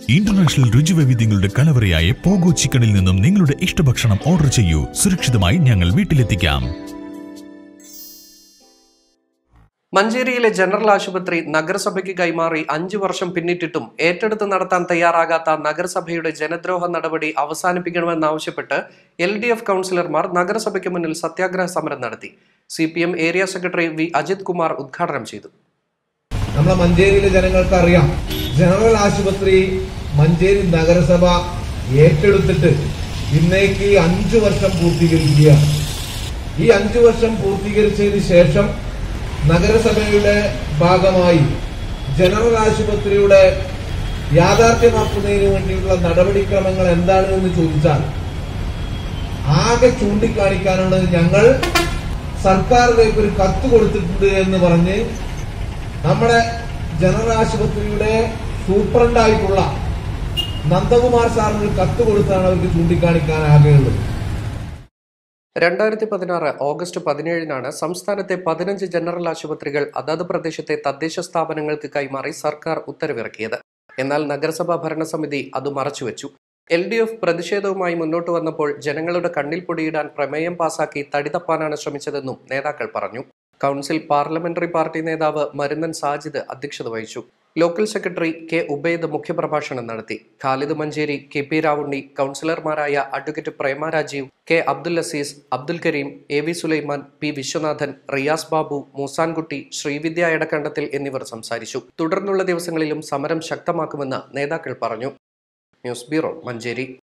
International രുചിവൈവിധ്യങ്ങളുടെ കലവറയായ pogo ചിക്കനിൽ നിന്നും നിങ്ങളുടെ ഇഷ്ടഭക്ഷണം ഓർഡർ ചെയ്യൂ. സുരക്ഷിതമായി ഞങ്ങൾ വീട്ടിലെത്തിക്കാം. മഞ്ചേരിയിലെ ജനറൽ ആശുപത്രി നഗരസഭയ്ക്ക് കൈമാറി 5 വർഷം പിന്നിട്ടിട്ടും ഏറ്റെടുത്ത് നടത്താൻ തയ്യാറാകാത്ത നഗരസഭയുടെ ജനദ്രോഹ നടപടി അവസാനിപ്പിക്കണമെന്നാവശ്യപ്പെട്ട് LDF കൗൺസിലർമാർ നഗരസഭയ്ക്ക് മുന്നിൽ സത്യാഗ്രഹ സമരം നടത്തി. CPM area secretary V Ajith Kumar ഉദ്ഘാടനം ചെയ്തു. നമ്മുടെ മഞ്ചേരിയിലെ ജനങ്ങൾക്ക് അറിയാം, ജനറൽ ആശുപത്രി മഞ്ചേരി നഗരസഭ ഏറ്റെടുത്തിട്ട് ഇന്നേക്ക് 5 വർഷം പൂർത്തീകരിക്കുകയാണ്. ഈ 5 വർഷം പൂർത്തീകരിച്ചതിന് ശേഷം നഗരസഭയുടെ ഭാഗമായി ജനറൽ ആശുപത്രിയുടെ യാഥാർത്ഥ്യമാക്കുന്നതിന് വേണ്ടിയുള്ള നടപടിക്രമങ്ങൾ എന്താണ് എന്ന് ചോദിച്ചാൽ ആകെ ചൂണ്ടിക്കാണിക്കാനുള്ളത് ഞങ്ങൾ സർക്കാരിലേക്ക് ഒരു കത്ത് കൊടുത്തിട്ടുണ്ട് എന്ന് പറഞ്ഞ് നമ്മുടെ ജനറൽ ആശുപത്രിയുടെ സൂപ്രണ്ടായിട്ടുള്ള നന്ദകുമാർ സാറിന് കത്ത് കൊടുത്താണ് അവർക്ക് ചൂണ്ടിക്കാണിക്കാൻ ആകെയുള്ളത്. 2016 ഓഗസ്റ്റ് 17-നാണ് സംസ്ഥാനത്തെ 15 ജനറൽ ആശുപത്രികൾ അതത് പ്രദേശത്തെ തദ്ദേശ സ്ഥാപനങ്ങൾക്ക് കൈമാറി സർക്കാർ ഉത്തരവിറക്കിയത്. എന്നാൽ നഗരസഭാ ഭരണസമിതി അത് മറച്ചുവെച്ചു. LDF പ്രതിഷേധവുമായി മുന്നോട്ട് വന്നപ്പോൾ ജനങ്ങളുടെ കണ്ണിൽ പൊടിയിടാൻ പ്രമേയം പാസാക്കി തടി തപ്പാനാണ് ശ്രമിച്ചതെന്നും നേതാക്കൾ പറഞ്ഞു. കൗൺസിൽ പാർലമെന്ററി പാർട്ടി നേതാവ് മരുന്നൻ സാജിദ് അധ്യക്ഷത വഹിച്ചു. ലോക്കൽ സെക്രട്ടറി കെ ഉബൈദ് മുഖ്യപ്രഭാഷണം നടത്തി. ഖാലിദ് മഞ്ചേരി, KP രാവുണ്ണി, കൗൺസിലർമാരായ advocate Prema Rajeev, K Abdul Azeez, Abdul Kareem, AV Sulaiman, P Viswanathan, Riyas Babu, Moosankutty, Sreevidya Edakkandathil എന്നിവർ സംസാരിച്ചു. തുടർന്നുള്ള ദിവസങ്ങളിലും സമരം ശക്തമാക്കുമെന്ന് നേതാക്കൾ പറഞ്ഞു. News bureau, Manjeri.